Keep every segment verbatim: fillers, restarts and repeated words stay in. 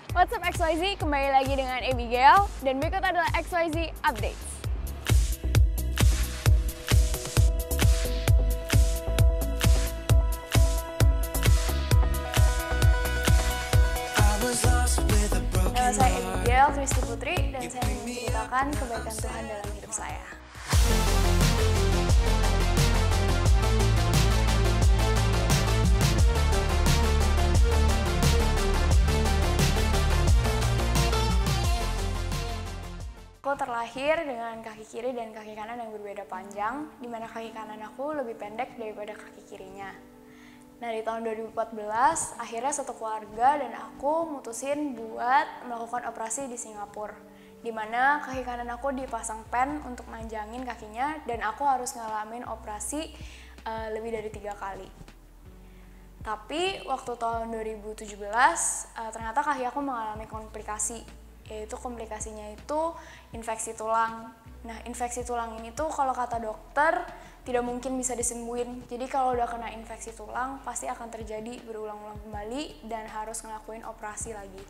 What's up X Y Z, kembali lagi dengan Abigail dan berikut adalah X Y Z Updates. Nama saya Abigail Kristi Putri dan saya ingin menceritakan kebaikan Tuhan dalam hidup saya. Aku terlahir dengan kaki kiri dan kaki kanan yang berbeda panjang, di mana kaki kanan aku lebih pendek daripada kaki kirinya. Nah, di tahun dua ribu empat belas, akhirnya satu keluarga dan aku mutusin buat melakukan operasi di Singapura, di mana kaki kanan aku dipasang pen untuk manjangin kakinya dan aku harus ngalamin operasi uh, lebih dari tiga kali. Tapi waktu tahun dua ribu tujuh belas, uh, ternyata kaki aku mengalami komplikasi, yaitu komplikasinya itu infeksi tulang. Nah, infeksi tulang ini tuh kalau kata dokter tidak mungkin bisa disembuhin. Jadi kalau udah kena infeksi tulang pasti akan terjadi berulang-ulang kembali dan harus ngelakuin operasi lagi.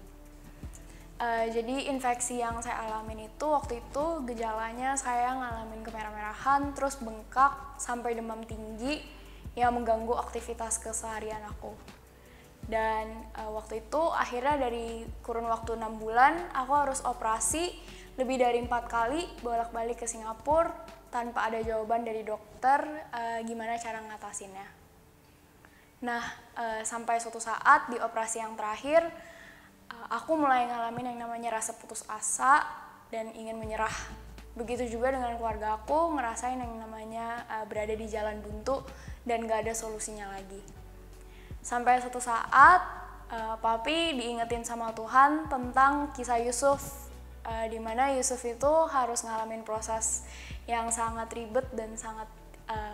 Uh, jadi infeksi yang saya alamin itu waktu itu gejalanya saya ngalamin kemerah-merahan, terus bengkak sampai demam tinggi yang mengganggu aktivitas keseharian aku. Dan uh, waktu itu akhirnya dari kurun waktu enam bulan aku harus operasi lebih dari empat kali bolak-balik ke Singapura tanpa ada jawaban dari dokter uh, gimana cara ngatasinnya. Nah, uh, sampai suatu saat di operasi yang terakhir uh, aku mulai ngalamin yang namanya rasa putus asa dan ingin menyerah. Begitu juga dengan keluarga aku ngerasain yang namanya uh, berada di jalan buntu dan gak ada solusinya lagi. Sampai suatu saat, uh, Papi diingetin sama Tuhan tentang kisah Yusuf, uh, di mana Yusuf itu harus ngalamin proses yang sangat ribet dan sangat uh,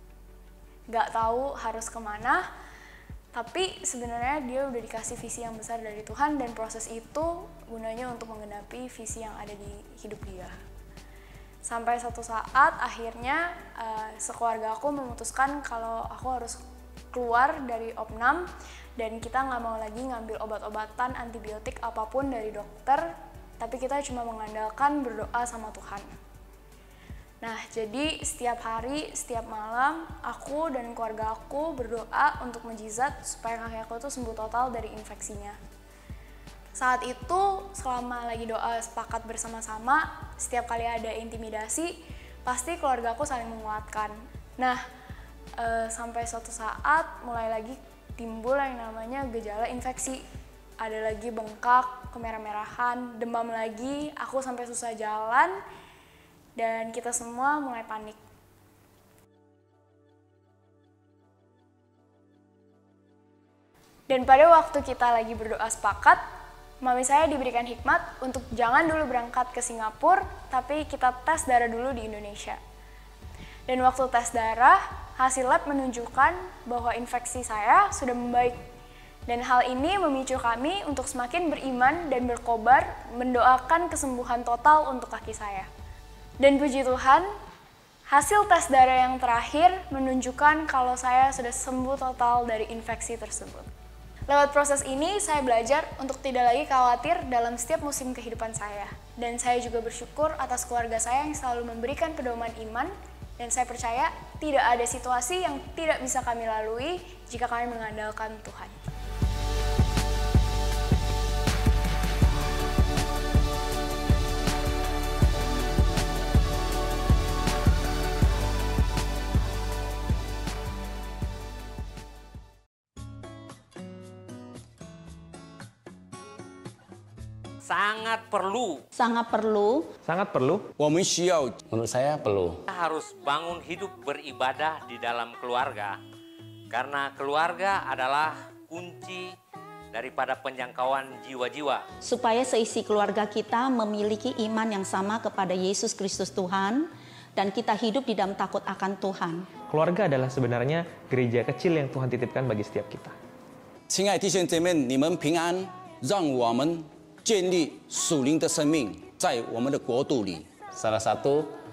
gak tahu harus kemana. Tapi sebenarnya dia udah dikasih visi yang besar dari Tuhan dan proses itu gunanya untuk menggenapi visi yang ada di hidup dia. Sampai suatu saat akhirnya uh, sekeluarga aku memutuskan kalau aku harus keluar dari opnam dan kita nggak mau lagi ngambil obat-obatan antibiotik apapun dari dokter, tapi kita cuma mengandalkan berdoa sama Tuhan. Nah, jadi setiap hari, setiap malam, aku dan keluarga aku berdoa untuk mujizat supaya kaki aku tuh sembuh total dari infeksinya. Saat itu, selama lagi doa sepakat bersama-sama, setiap kali ada intimidasi, pasti keluarga aku saling menguatkan. Nah, Uh, sampai suatu saat mulai lagi timbul yang namanya gejala infeksi. Ada lagi bengkak, kemerah-merahan, demam lagi, aku sampai susah jalan, dan kita semua mulai panik. Dan pada waktu kita lagi berdoa sepakat, mami saya diberikan hikmat untuk jangan dulu berangkat ke Singapura, tapi kita tes darah dulu di Indonesia. Dan waktu tes darah, hasil lab menunjukkan bahwa infeksi saya sudah membaik. Dan hal ini memicu kami untuk semakin beriman dan berkobar mendoakan kesembuhan total untuk kaki saya. Dan puji Tuhan, hasil tes darah yang terakhir menunjukkan kalau saya sudah sembuh total dari infeksi tersebut. Lewat proses ini, saya belajar untuk tidak lagi khawatir dalam setiap musim kehidupan saya. Dan saya juga bersyukur atas keluarga saya yang selalu memberikan pedoman iman. Dan saya percaya tidak ada situasi yang tidak bisa kami lalui jika kami mengandalkan Tuhan. Sangat perlu. Sangat perlu. Sangat perlu. Menurut saya perlu. Kita harus bangun hidup beribadah di dalam keluarga. Karena keluarga adalah kunci daripada penjangkauan jiwa-jiwa. Supaya seisi keluarga kita memiliki iman yang sama kepada Yesus Kristus Tuhan. Dan kita hidup di dalam takut akan Tuhan. Keluarga adalah sebenarnya gereja kecil yang Tuhan titipkan bagi setiap kita. 亲爱的弟兄姐妹，你们平安，让我们建立属灵的生命在我们的国度里。Salah satu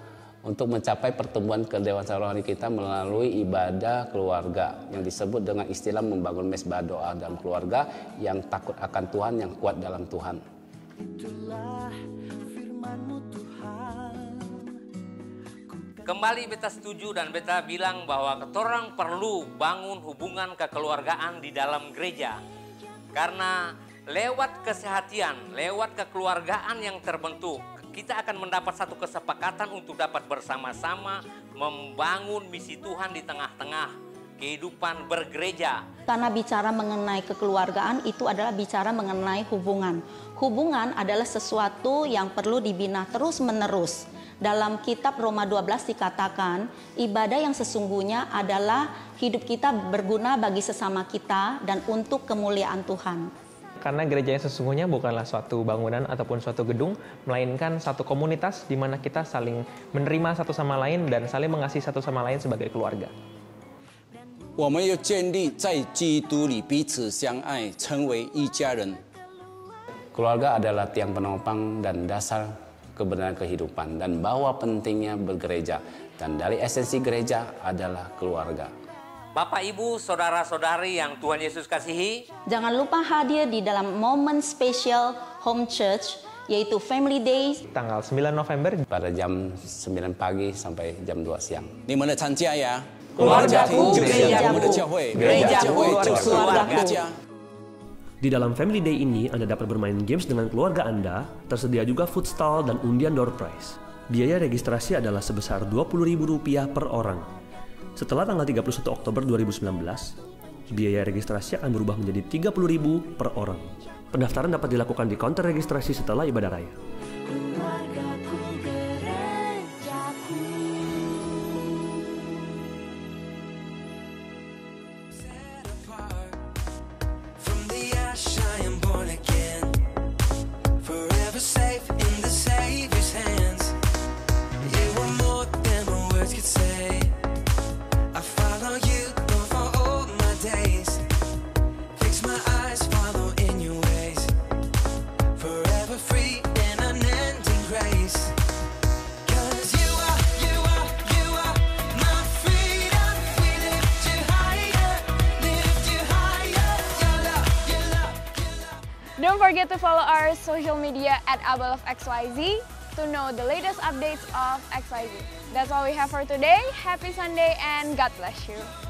untuk mencapai pertumbuhan kedewasaan rohani kita melalui ibadah keluarga yang disebut dengan istilah membangun mesbah doa dalam keluarga yang takut akan Tuhan, yang kuat dalam Tuhan. Itulah firman-Mu Tuhan. Kembali beta setuju dan beta bilang bahwa ketorang perlu bangun hubungan kekeluargaan di dalam gereja. Karena lewat kesehatian, lewat kekeluargaan yang terbentuk, kita akan mendapat satu kesepakatan untuk dapat bersama-sama membangun misi Tuhan di tengah-tengah kehidupan bergereja. Karena bicara mengenai kekeluargaan itu adalah bicara mengenai hubungan. Hubungan adalah sesuatu yang perlu dibina terus-menerus. Dalam kitab Roma dua belas dikatakan, ibadah yang sesungguhnya adalah hidup kita berguna bagi sesama kita dan untuk kemuliaan Tuhan. Karena gereja yang sesungguhnya bukanlah suatu bangunan ataupun suatu gedung, melainkan satu komunitas di mana kita saling menerima satu sama lain dan saling mengasihi satu sama lain sebagai keluarga. 我们要建立在基督里彼此相爱，成为一家人。 Keluarga adalah tiang penopang dan dasar kebenaran kehidupan dan bahwa pentingnya bergereja. Dan dari esensi gereja adalah keluarga. Bapak, Ibu, Saudara-saudari yang Tuhan Yesus kasihi, Jangan lupa hadir di dalam momen spesial Home Church, yaitu Family Days. Tanggal sembilan November Pada jam sembilan pagi sampai jam dua siang. 你们的参加呀， Keluargaku, 就是我们的 gerejaku. 教会， Gerejaku, 就是我们的 keluargaku. 家。 Di dalam Family Day ini, Anda dapat bermain games dengan keluarga Anda, tersedia juga food stall dan undian door prize. Biaya registrasi adalah sebesar dua puluh ribu rupiah per orang. Setelah tanggal tiga puluh satu Oktober dua ribu sembilan belas, biaya registrasi akan berubah menjadi tiga puluh ribu per orang. Pendaftaran dapat dilakukan di counter registrasi setelah ibadah raya. Keluargaku, gerejaku. From the ash I am born again, forever safe in the Savior's hands. You are more than my words could say. I follow you, Lord, for all my days. Fix my eyes, follow in your ways. Forever free in unending grace. 'Cause you are, you are, you are my freedom. We lift you higher, lift you higher. Your love, your love, your love. Don't forget to follow our social media at Abel of X Y Z to know the latest updates of X Y Z. That's all we have for today. Happy Sunday and God bless you.